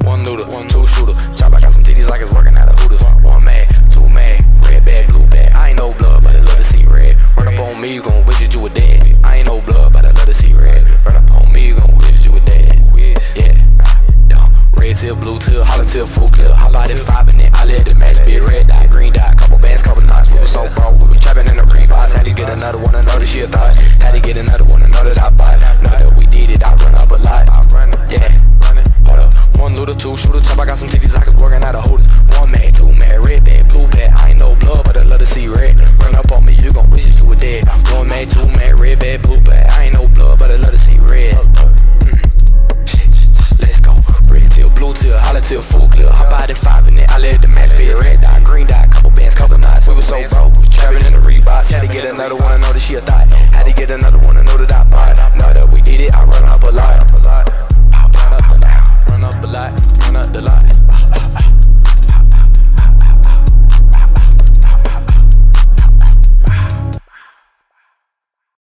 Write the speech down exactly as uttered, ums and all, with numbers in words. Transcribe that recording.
One looter, one two shooter. Chop, I got some titties like it's working out of Hooters. One mad, two mad, red bag, blue bag. I ain't no blood, but I love to see red. Run up on me, you gon' wish that you were dead. I ain't no blood, but I love to see red. Run up on me, you gon' wish that you were dead. Yeah, red till blue till holler till full clear. Holler out at five and then I let the match be red dot, green dot, couple bands, couple knots. We was so broke, we was trapping in the reeboks. Had to get another one, another shit thought. Had to get another one, another that I bought. Now that we did it, I run up a lot. Yeah, hold up. One looter, two shooter, chop. I got some titties like it's working out of Hooters. One mad, two mad, red bag, blue bag. I ain't no blood, but I love to see red. Run up on me, you gon' wish that you were dead. One mad, two mad, red bag, blue bag. I ain't no blood, but I love to see red. Let's go. Red till blue till holler till full clear. Hop out at five and then I let the match be red.